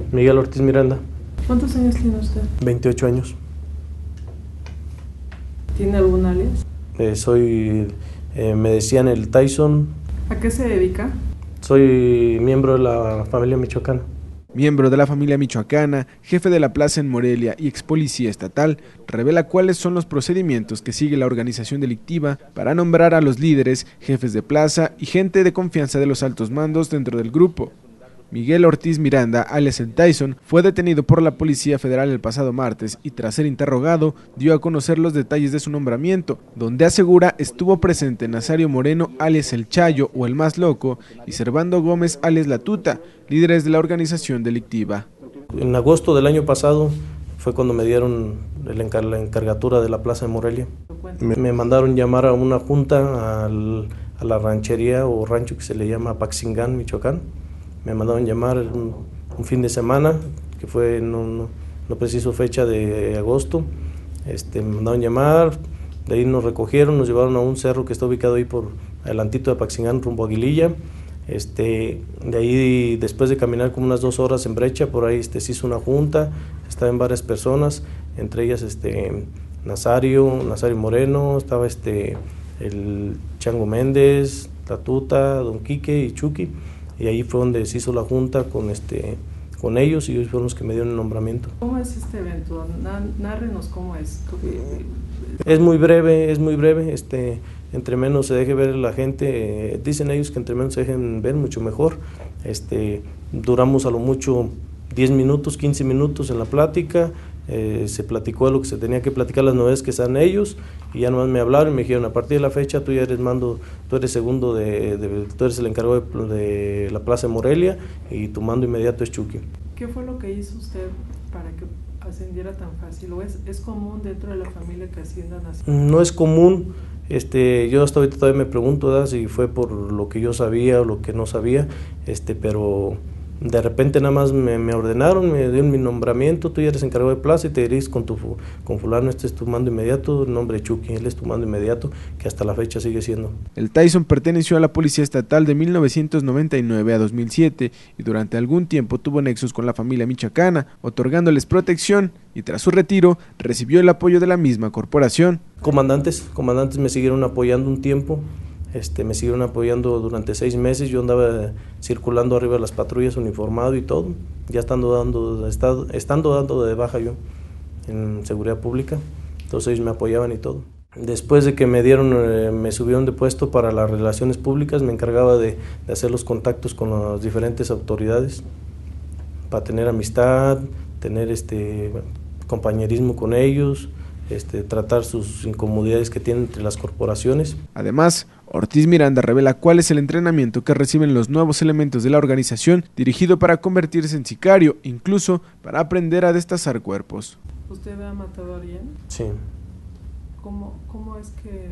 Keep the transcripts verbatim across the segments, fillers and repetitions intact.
Miguel Ortiz Miranda. ¿Cuántos años tiene usted? veintiocho años. ¿Tiene algún alias? Eh, soy, eh, me decían el Tyson. ¿A qué se dedica? Soy miembro de la familia michoacana. Miembro de la familia michoacana, jefe de la plaza en Morelia y ex policía estatal, revela cuáles son los procedimientos que sigue la organización delictiva para nombrar a los líderes, jefes de plaza y gente de confianza de los altos mandos dentro del grupo. Miguel Ortiz Miranda, alias el Tyson, fue detenido por la Policía Federal el pasado martes y tras ser interrogado dio a conocer los detalles de su nombramiento, donde asegura estuvo presente Nazario Moreno, alias el Chayo o el Más Loco, y Servando Gómez, alias la Tuta, líderes de la organización delictiva. En agosto del año pasado fue cuando me dieron el encar la encargatura de la plaza de Morelia. Me, me mandaron llamar a una junta al, a la ranchería o rancho que se le llama Paxingán, Michoacán. Me mandaron llamar un, un fin de semana, que fue no, no, no preciso fecha de agosto. Este, me mandaron llamar, de ahí nos recogieron, nos llevaron a un cerro que está ubicado ahí por adelantito de Paxingán, rumbo a Aguililla. Este, de ahí, después de caminar como unas dos horas en brecha, por ahí este, se hizo una junta, estaban varias personas, entre ellas este, Nazario, Nazario Moreno, estaba este, el Chango Méndez, la Tuta, Don Quique y Chucky. Y ahí fue donde se hizo la junta con, este, con ellos y ellos fueron los que me dieron el nombramiento. ¿Cómo es este evento? Nárrenos cómo es. Es muy breve, es muy breve. Este, entre menos se deje ver la gente, eh, dicen ellos que entre menos se dejen ver, mucho mejor. Este, duramos a lo mucho diez minutos, quince minutos en la plática. Eh, se platicó de lo que se tenía que platicar, las novedades que están ellos, y ya nomás me hablaron y me dijeron: a partir de la fecha tú ya eres mando, tú eres segundo, de, de, tú eres el encargado de, de la plaza de Morelia y tu mando inmediato es Chucky. ¿Qué fue lo que hizo usted para que ascendiera tan fácil? ¿O es, es común dentro de la familia que asciendan así? No es común. Este, yo hasta ahorita todavía me pregunto, ¿verdad?, si fue por lo que yo sabía o lo que no sabía, este, pero de repente nada más me, me ordenaron, me dieron mi nombramiento: tú ya eres encargado de plaza y te diriges con tu con fulano, este es tu mando inmediato, el nombre de Chucky, él es tu mando inmediato, que hasta la fecha sigue siendo. El Tyson perteneció a la Policía Estatal de mil novecientos noventa y nueve a dos mil siete y durante algún tiempo tuvo nexos con la familia michoacana, otorgándoles protección, y tras su retiro recibió el apoyo de la misma corporación. Comandantes, comandantes me siguieron apoyando un tiempo. Este, me siguieron apoyando durante seis meses, yo andaba circulando arriba de las patrullas uniformado y todo, ya estando dando, estado, estando dando de baja yo en seguridad pública, entonces ellos me apoyaban y todo. Después de que me dieron, eh, me subieron de puesto para las relaciones públicas, me encargaba de, de hacer los contactos con las diferentes autoridades, para tener amistad, tener este, compañerismo con ellos, este, tratar sus incomodidades que tienen entre las corporaciones. Además, Ortiz Miranda revela cuál es el entrenamiento que reciben los nuevos elementos de la organización, dirigido para convertirse en sicario, incluso para aprender a destazar cuerpos. ¿Usted ha matado a alguien? Sí. ¿Cómo, cómo es que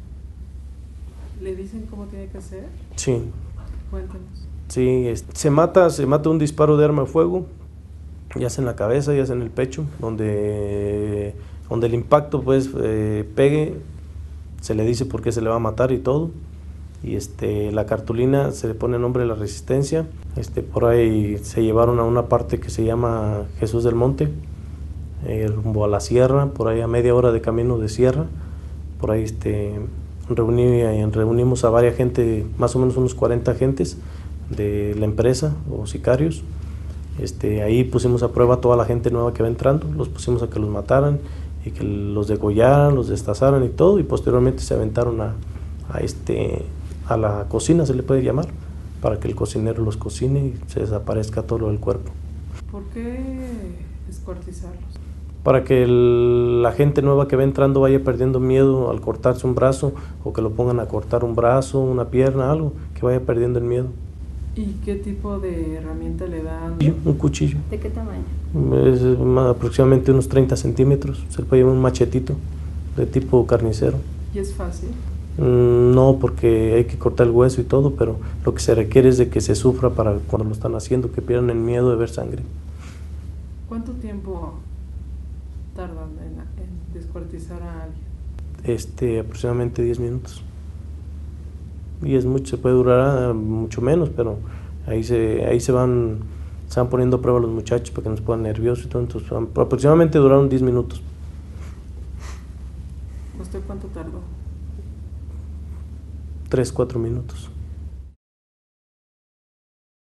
le dicen cómo tiene que hacer? Sí. Cuéntanos. Sí, se mata, se mata un disparo de arma de fuego, ya sea en la cabeza, ya sea en el pecho, donde, donde el impacto pues eh, pegue. Se le dice por qué se le va a matar y todo, y este, la cartulina se le pone el nombre de la Resistencia. Este, por ahí se llevaron a una parte que se llama Jesús del Monte, eh, rumbo a la sierra, por ahí a media hora de camino de sierra. Por ahí este, reuní, reunimos a varias gente, más o menos unos cuarenta agentes de la empresa o sicarios. Este, ahí pusimos a prueba a toda la gente nueva que va entrando, los pusimos a que los mataran y que los degollaran, los destazaran y todo, y posteriormente se aventaron a, a, este, a la cocina, se le puede llamar, para que el cocinero los cocine y se desaparezca todo lo del cuerpo. ¿Por qué descuartizarlos? Para que el, la gente nueva que va entrando vaya perdiendo miedo al cortarse un brazo, o que lo pongan a cortar un brazo, una pierna, algo, que vaya perdiendo el miedo. ¿Y qué tipo de herramienta le dan? Un cuchillo. ¿De qué tamaño? Es aproximadamente unos treinta centímetros. Se le puede llevar un machetito de tipo carnicero. ¿Y es fácil? Mm, no, porque hay que cortar el hueso y todo, pero lo que se requiere es de que se sufra para cuando lo están haciendo, que pierdan el miedo de ver sangre. ¿Cuánto tiempo tardan en, en descuartizar a alguien? Este, aproximadamente diez minutos. Y es mucho, se puede durar mucho menos, pero ahí se, ahí se van se van poniendo a prueba los muchachos para que nos pongan nerviosos y todo, entonces aproximadamente duraron diez minutos. ¿Usted cuánto tardó? tres, cuatro minutos.